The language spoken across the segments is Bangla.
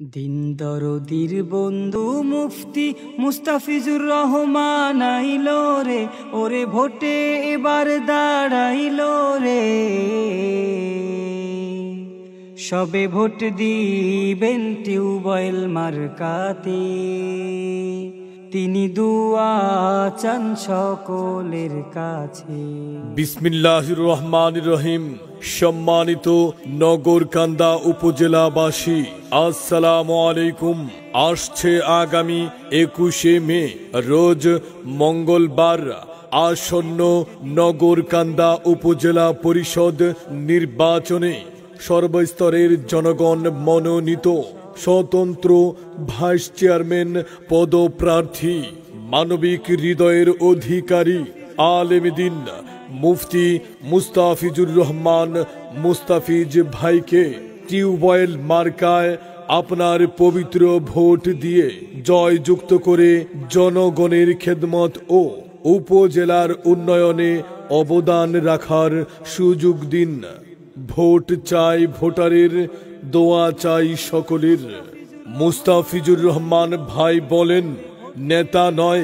দিন দরদির বন্ধু মুফতি মুস্তাফিজুর রহমান আইলো রে, ওরে ভোটে এবার দাঁড়াইলো রে। সবে ভোট দিবেন টিউবওয়েল মার্কাতে, তিনি দুয়া চান সকলের কাছে। বিসমিল্লাহির রহমানির রহিম। সম্মানিত নগরকান্দা উপজেলাবাসী, আসসালামু আলাইকুম। আসছে আগামী 21শে মে রোজ মঙ্গলবার আসন্ন নগরকান্দা উপজেলা পরিষদ নির্বাচনে সর্বস্তরের জনগণ মনোনীত স্বতন্ত্র ভাইস চেয়ারম্যান পদপ্রার্থী মানবিক হৃদয়ের অধিকারী আলেমদ্বীন মুফতি মুস্তাফিজুর রহমান মুস্তাফিজ ভাইকে টিউবওয়েল মার্কায় আপনার পবিত্র ভোট দিয়ে জয়যুক্ত করে জনগণের খেদমত ও উপজেলার উন্নয়নে অবদান রাখার সুযোগ দিন। ভোট চাই ভোটারের, দোয়া চাই সকলের। মুস্তাফিজুর রহমান ভাই বলেন, নেতা নয়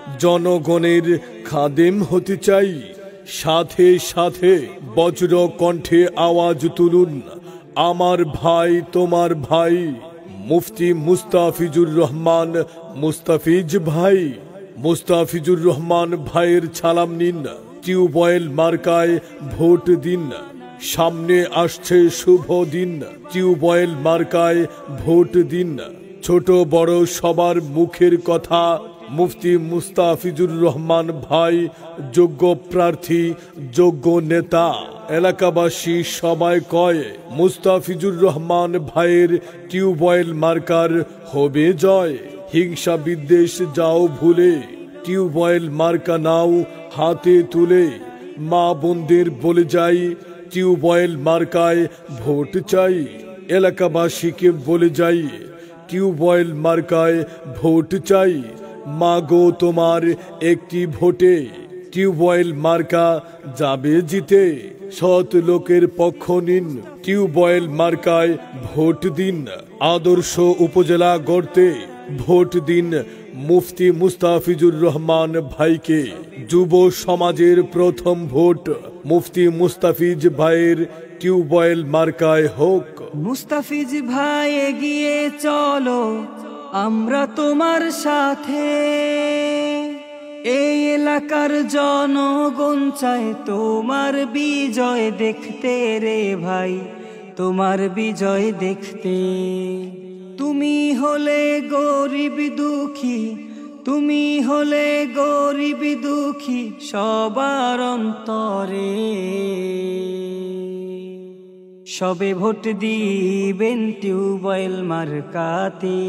জনগণের খাদেম হতে চাই। সাথে সাথে বজ্র কণ্ঠে আওয়াজ তুলুন, আমার ভাই তোমার ভাই মুফতি মুস্তাফিজুর রহমান মুস্তাফিজ ভাই। মুস্তাফিজুর রহমান ভাইয়ের সালাম নিন, টিউবওয়েল মার্কায় ভোট দিন। সামনে আসছে শুভ দিন, টিউবওয়েল মার্কায় ভোট দিন। ছোট বড় সবার মুখের কথা, মুফতি মুস্তাফিজুর রহমান ভাই যোগ্য প্রার্থী, যোগ্য নেতা। এলাকাবাসী সবাই কয়, মুস্তাফিজুর রহমান ভাইয়ের টিউবওয়েল মার্কার হবে জয়। হিংসা বিদ্বেষ যাও ভুলে, টিউবওয়েল মার্কা নাও হাতে তুলে। মা বোনদের বলে যাই, টিউবওয়েল মার্কায় ভোট চাই। এলাকাবাসীকে বলে যাই, টিউবওয়েল মার্কায় ভোট চাই। মাগো তোমার একটি ভোটে টিউবওয়েল মার্কা যাবে জিতে। সৎ লোকের পক্ষ নিন, টিউবওয়েল মার্কায় ভোট দিন। আদর্শ উপজেলা গড়তে ভোট দিন মুফতি মুস্তাফিজুর রহমান ভাইকে। যুব সমাজের প্রথম ভোট মুফতি মুস্তাফিজ ভাইয়ের টিউবওয়েল মার্কায় হোক। মুস্তাফিজ ভাই এগিয়ে চলো, আমরা তোমার সাথে। এই এলাকার জনগণ চায় তোমার বিজয় দেখতে রে ভাই, তোমার বিজয় দেখতে। তুমি হলে গরিব দুঃখী, তুমি হলে গরিব দুঃখী সবার অন্তরে। সবে ভোট দিবেন টিউবওয়েল মার্কাতে,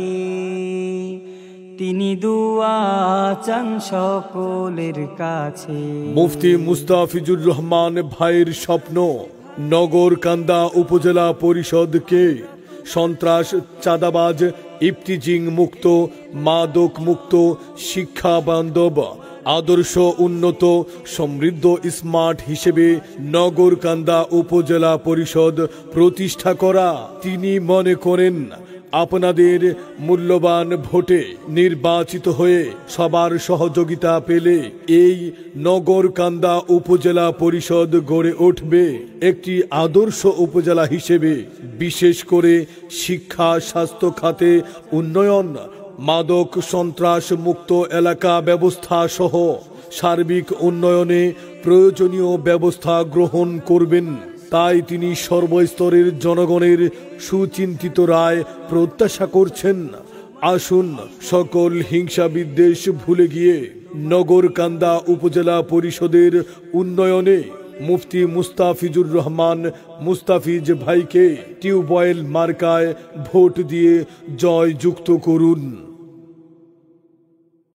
তিনি দুয়া চান সকলের কাছে। মুফতি মুস্তাফিজুর রহমান ভাইয়ের স্বপ্ন নগরকান্দা উপজেলা পরিষদকে সন্ত্রাস, চাঁদাবাজ, ইফতিজিং মুক্ত, মাদক মুক্ত, শিক্ষা বান্ধব, আদর্শ উন্নত, সমৃদ্ধ, স্মার্ট হিসেবে নগরকান্দা উপজেলা পরিষদ প্রতিষ্ঠা করা। তিনি মনে করেন, আপনাদের মূল্যবান ভোটে নির্বাচিত হয়ে সবার সহযোগিতা পেলে এই নগরকান্দা উপজেলা পরিষদ গড়ে উঠবে একটি আদর্শ উপজেলা হিসেবে। বিশেষ করে শিক্ষা, স্বাস্থ্য খাতে উন্নয়ন, মাদক সন্ত্রাস মুক্ত এলাকা ব্যবস্থা সহ সার্বিক উন্নয়নে প্রয়োজনীয় ব্যবস্থা গ্রহণ করবেন। তাই তিনি সর্বস্তরের জনগণের সুচিন্তিত রায় প্রত্যাশা করছেন। আসুন সকল হিংসা বিদ্বেষ ভুলে গিয়ে নগরকান্দা উপজেলা পরিষদের উন্নয়নে মুফতি মুস্তাফিজুর রহমান মুস্তাফিজ ভাইকে টিউবওয়েল মার্কায় ভোট দিয়ে জয়যুক্ত করুন।